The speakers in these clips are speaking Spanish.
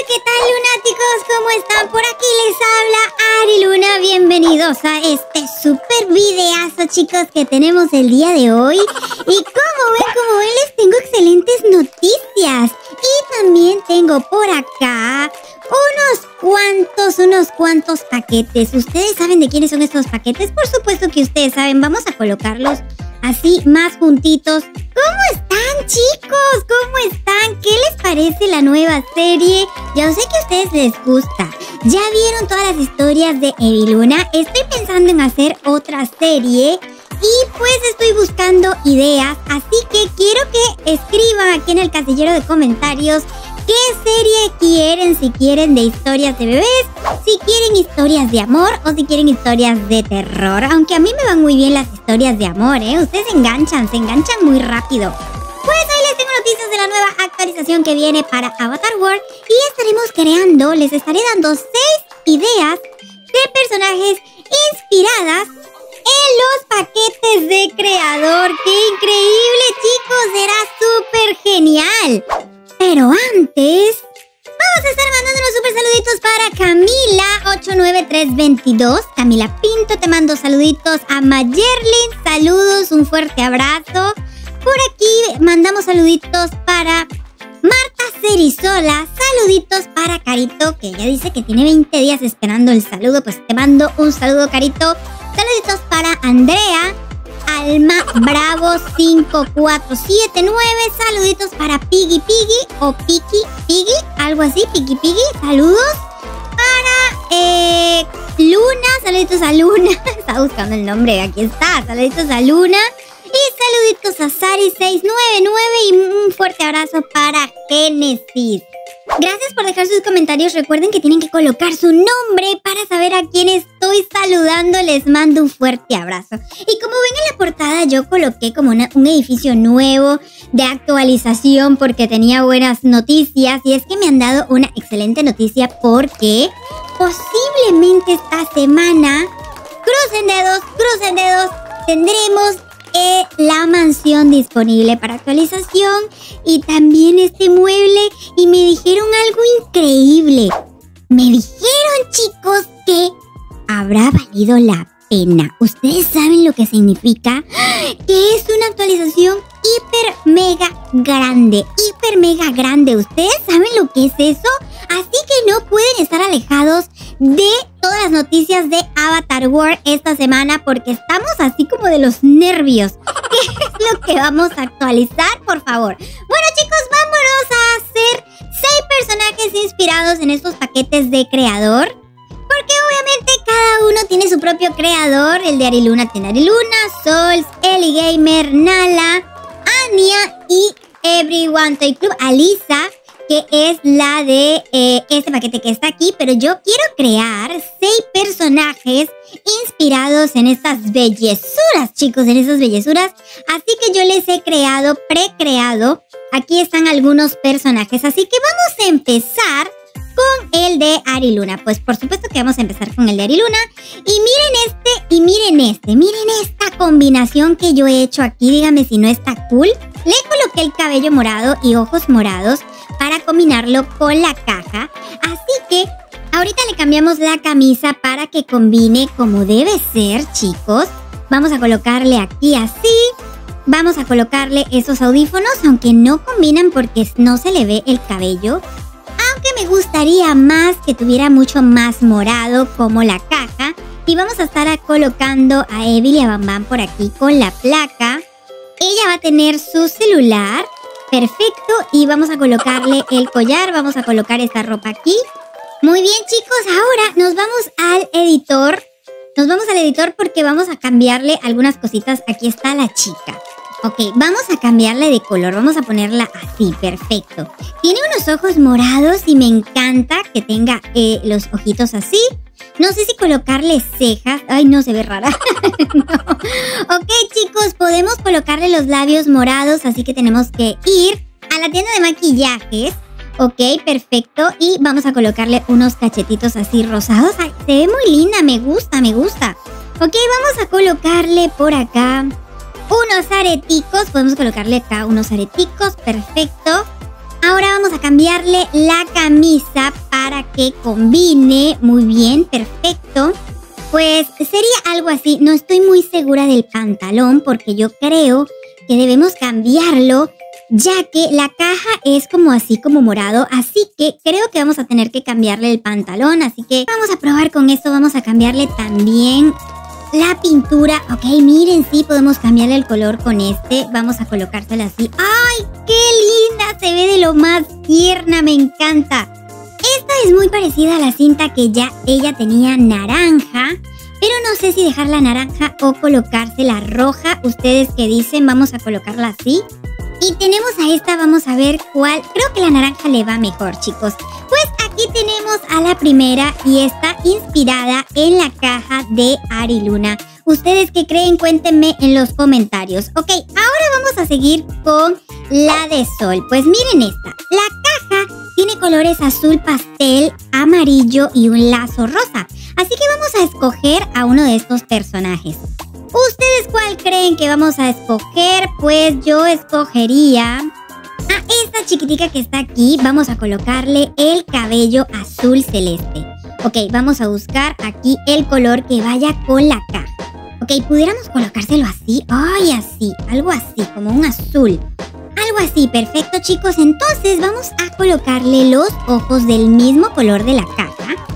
¿Qué tal, lunáticos? ¿Cómo están? Por aquí les habla Ari Luna. Bienvenidos a este super videazo, chicos, que tenemos el día de hoy. Y como ven, les tengo excelentes noticias. Y también tengo por acá unos cuantos paquetes. ¿Ustedes saben de quiénes son estos paquetes? Por supuesto que ustedes saben. Vamos a colocarlos así, más juntitos. ¿Cómo están, chicos? ¿Cómo están? ¿Qué les parece la nueva serie? Ya sé que a ustedes les gusta. ¿Ya vieron todas las historias de Eviluna? Estoy pensando en hacer otra serie y pues estoy buscando ideas. Así que quiero que escriban aquí en el casillero de comentarios qué serie quieren, si quieren de historias de bebés, si quieren historias de amor o si quieren historias de terror. Aunque a mí me van muy bien las historias de amor, ¿eh? Ustedes se enganchan muy rápido. Pues ahí les tengo noticias de la nueva actualización que viene para Avatar World y estaremos creando, les estaré dando 6 ideas de personajes inspiradas en los paquetes de creador. ¡Qué increíble, chicos! Será súper genial. Pero antes, vamos a estar mandando unos super saluditos para Camila89322. Camila Pinto, te mando saluditos. A Mayerlin, saludos, un fuerte abrazo. Por aquí mandamos saluditos para Marta Cerizola. Saluditos para Carito, que ella dice que tiene 20 días esperando el saludo. Pues te mando un saludo, Carito. Saluditos para Andrea. Alma Bravo 5479. Saluditos para Piggy o Piggy, algo así, Piggy. Saludos para Luna. Saluditos a Luna. Estaba buscando el nombre, aquí está. Saluditos a Luna. Y saluditos a Sari699 y un fuerte abrazo para Genesis. Gracias por dejar sus comentarios. Recuerden que tienen que colocar su nombre para saber a quién estoy saludando. Les mando un fuerte abrazo. Y como ven en la portada, yo coloqué como un edificio nuevo de actualización porque tenía buenas noticias. Y es que me han dado una excelente noticia porque posiblemente esta semana, crucen dedos, tendremos la mansión disponible para actualización y también este mueble. Y me dijeron algo increíble. Me dijeron, chicos, que habrá valido la pena. ¿Ustedes saben lo que significa? Que es una actualización hiper mega grande. ¿Ustedes saben lo que es eso? Así que no pueden estar alejados de todas las noticias de Avatar World esta semana porque estamos así como de los nervios. ¿Qué es lo que vamos a actualizar, por favor? Bueno, chicos, vámonos a hacer 6 personajes inspirados en estos paquetes de creador. Porque obviamente cada uno tiene su propio creador. El de Ariluna tiene Ariluna, Sols, Eli Gamer, Nala, Anya y Everyone Toy Club, Alisa, que es la de este paquete que está aquí. Pero yo quiero crear 6 personajes inspirados en estas bellezuras, chicos, en esas bellezuras. Así que yo les he precreado. Aquí están algunos personajes. Así que vamos a empezar con el de Ariluna. Pues por supuesto que vamos a empezar con el de Ariluna. Y miren esta combinación que yo he hecho aquí. Dígame si no está cool. Le coloqué el cabello morado y ojos morados para combinarlo con la caja. Así que ahorita le cambiamos la camisa para que combine como debe ser, chicos. Vamos a colocarle aquí así. Vamos a colocarle esos audífonos, aunque no combinan porque no se le ve el cabello. Aunque me gustaría más que tuviera mucho más morado como la caja. Y vamos a estar colocando a Evil y a Bam Bam por aquí con la placa. Ella va a tener su celular. Perfecto. Y vamos a colocarle el collar. Vamos a colocar esta ropa aquí. Muy bien, chicos. Ahora nos vamos al editor. Porque vamos a cambiarle algunas cositas. Aquí está la chica. Ok, vamos a cambiarle de color. Vamos a ponerla así, perfecto. Tiene unos ojos morados y me encanta que tenga los ojitos así. No sé si colocarle cejas. Ay, no, se ve rara. No. Ok, chicos, podemos colocarle los labios morados. Así que tenemos que ir a la tienda de maquillajes. Ok, perfecto. Y vamos a colocarle unos cachetitos así rosados. Ay, se ve muy linda, me gusta. Ok, vamos a colocarle por acá unos areticos. Podemos colocarle acá unos areticos, perfecto. Ahora vamos a cambiarle la camisa para que combine. Muy bien, perfecto. Pues sería algo así. No estoy muy segura del pantalón porque yo creo que debemos cambiarlo, ya que la caja es como así, como morado. Así que creo que vamos a tener que cambiarle el pantalón. Así que vamos a probar con esto. Vamos a cambiarle también la pintura. Ok, miren, sí, podemos cambiarle el color con este. Vamos a colocársela así. ¡Ay, qué linda! Se ve de lo más tierna, me encanta. Esta es muy parecida a la cinta que ya ella tenía naranja, pero no sé si dejarla naranja o colocársela roja. ¿Ustedes qué dicen? Vamos a colocarla así. Y tenemos a esta, vamos a ver cuál. Creo que la naranja le va mejor, chicos. Pues aquí tenemos a la primera y está inspirada en la caja de Ari Luna. ¿Ustedes qué creen? Cuéntenme en los comentarios. Ok, ahora vamos a seguir con la de Sol. Pues miren esta. La caja tiene colores azul pastel, amarillo y un lazo rosa. Así que vamos a escoger a uno de estos personajes. ¿Ustedes cuál creen que vamos a escoger? Pues yo escogería a esta chiquitica que está aquí. Vamos a colocarle el cabello azul celeste. Ok, vamos a buscar aquí el color que vaya con la caja. Ok, pudiéramos colocárselo así. Ay, así, algo así, como un azul. Algo así, perfecto, chicos. Entonces vamos a colocarle los ojos del mismo color de la caja.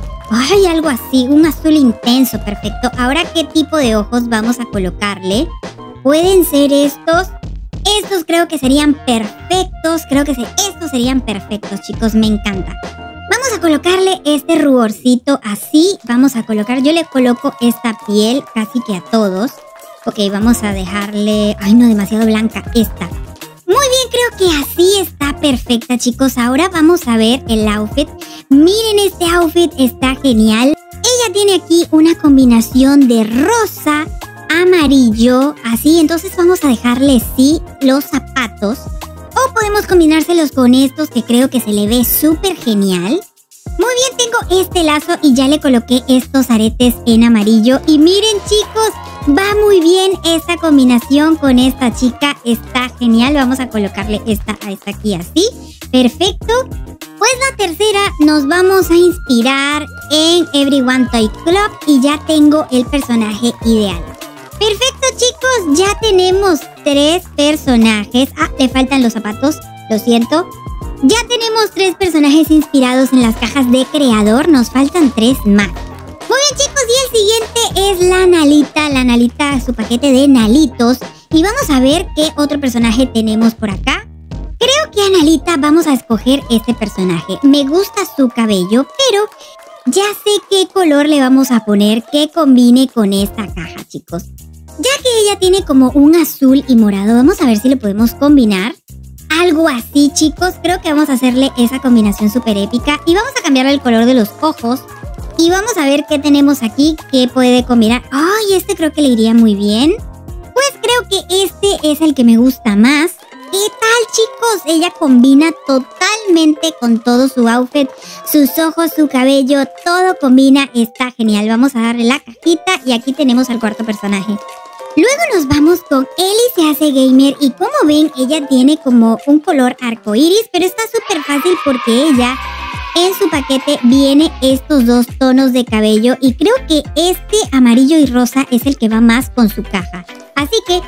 Ay, algo así, un azul intenso, perfecto. Ahora, ¿qué tipo de ojos vamos a colocarle? Pueden ser estos. Estos creo que serían perfectos. Estos serían perfectos, chicos, me encanta. Vamos a colocarle este ruborcito así. Vamos a colocar, yo le coloco esta piel casi que a todos. Ok, vamos a dejarle... Ay, no, demasiado blanca esta. Muy bien, creo que así está perfecta, chicos. Ahora vamos a ver el outfit. Miren, este outfit está genial. Ella tiene aquí una combinación de rosa, amarillo, así. Entonces vamos a dejarle, sí, los zapatos. O podemos combinárselos con estos que creo que se le ve súper genial. Muy bien, tengo este lazo y ya le coloqué estos aretes en amarillo. Y miren, chicos, va muy bien esta combinación con esta chica. Está genial. Vamos a colocarle esta a esta aquí así. Perfecto. Pues la tercera nos vamos a inspirar en Everyone Toy Club y ya tengo el personaje ideal. Perfecto, chicos, ya tenemos 3 personajes. Ah, le faltan los zapatos, lo siento. Ya tenemos 3 personajes inspirados en las cajas de creador. Nos faltan 3 más. Muy bien, chicos, y el siguiente es la Nalita. La Nalita, su paquete de Nalitos. Y vamos a ver qué otro personaje tenemos por acá. Creo que a Nalita vamos a escoger este personaje. Me gusta su cabello, pero ya sé qué color le vamos a poner que combine con esta caja, chicos. Ya que ella tiene como un azul y morado, vamos a ver si lo podemos combinar. Algo así, chicos. Creo que vamos a hacerle esa combinación súper épica. Y vamos a cambiarle el color de los ojos. Y vamos a ver qué tenemos aquí que puede combinar. ¡Ay! Este creo que le iría muy bien. Pues creo que este es el que me gusta más. ¿Qué tal, chicos? Ella combina totalmente con todo su outfit. Sus ojos, su cabello, todo combina. Está genial. Vamos a darle la cajita y aquí tenemos al cuarto personaje. Luego nos vamos con Ellie se hace gamer y como ven, ella tiene como un color arcoíris, pero está súper fácil porque ella en su paquete viene estos 2 tonos de cabello y creo que este amarillo y rosa es el que va más con su caja. Así que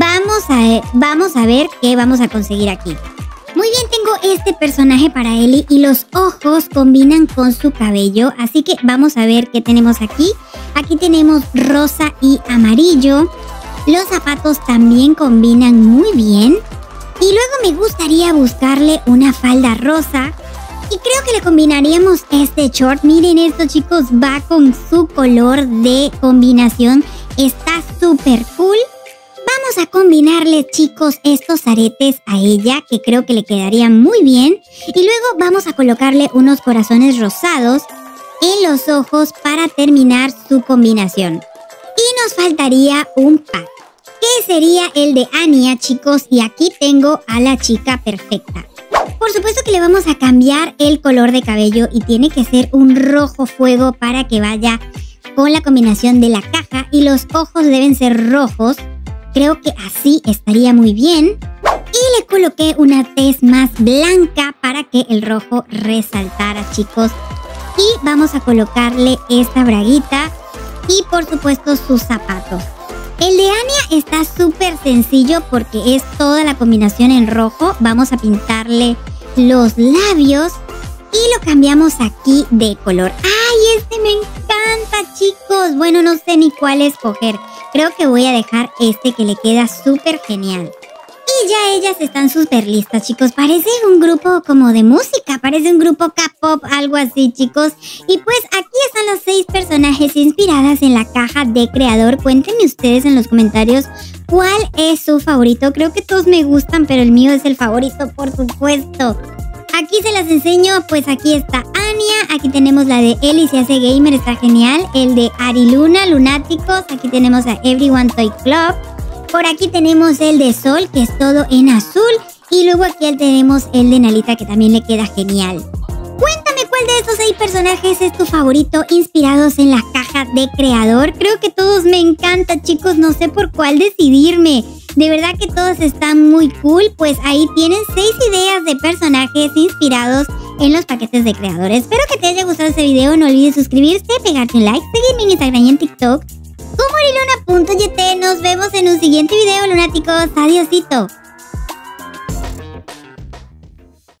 vamos a ver qué vamos a conseguir aquí. Muy bien, tengo este personaje para Ellie y los ojos combinan con su cabello. Así que vamos a ver qué tenemos aquí. Aquí tenemos rosa y amarillo. Los zapatos también combinan muy bien. Y luego me gustaría buscarle una falda rosa. Y creo que le combinaríamos este short. Miren esto, chicos, va con su color de combinación. Está súper cool. Vamos a combinarle, chicos, estos aretes a ella, que creo que le quedarían muy bien. Y luego vamos a colocarle unos corazones rosados en los ojos para terminar su combinación. Y nos faltaría un pack, que sería el de Anya, chicos. Y aquí tengo a la chica perfecta. Por supuesto que le vamos a cambiar el color de cabello y tiene que ser un rojo fuego para que vaya con la combinación de la caja. Y los ojos deben ser rojos. Creo que así estaría muy bien. Y le coloqué una tez más blanca para que el rojo resaltara, chicos. Y vamos a colocarle esta braguita y por supuesto sus zapatos. El de Anya está súper sencillo porque es toda la combinación en rojo. Vamos a pintarle los labios y lo cambiamos aquí de color. ¡Ay, este me encanta, chicos! Bueno, no sé ni cuál escoger. Creo que voy a dejar este que le queda súper genial. Y ya ellas están súper listas, chicos. Parece un grupo como de música, parece un grupo K-pop, algo así, chicos. Y pues aquí están los 6 personajes inspiradas en la caja de creador. Cuéntenme ustedes en los comentarios cuál es su favorito. Creo que todos me gustan, pero el mío es el favorito, por supuesto. Aquí se las enseño, pues aquí está Anya, aquí tenemos la de Ellie se hace gamer, está genial. El de Ariluna, Lunáticos, aquí tenemos a Everyone Toy Club. Por aquí tenemos el de Sol, que es todo en azul. Y luego aquí tenemos el de Nalita, que también le queda genial. Cuéntame cuál de estos 6 personajes es tu favorito inspirados en la caja de creador. Creo que todos me encantan, chicos. No sé por cuál decidirme. De verdad que todos están muy cool. Pues ahí tienen 6 ideas de personajes inspirados en los paquetes de creador. Espero que te haya gustado este video. No olvides suscribirte, pegarte un like, seguirme en Instagram y en TikTok como Ariluna.yt. Nos vemos en un siguiente video, lunáticos. Adiósito.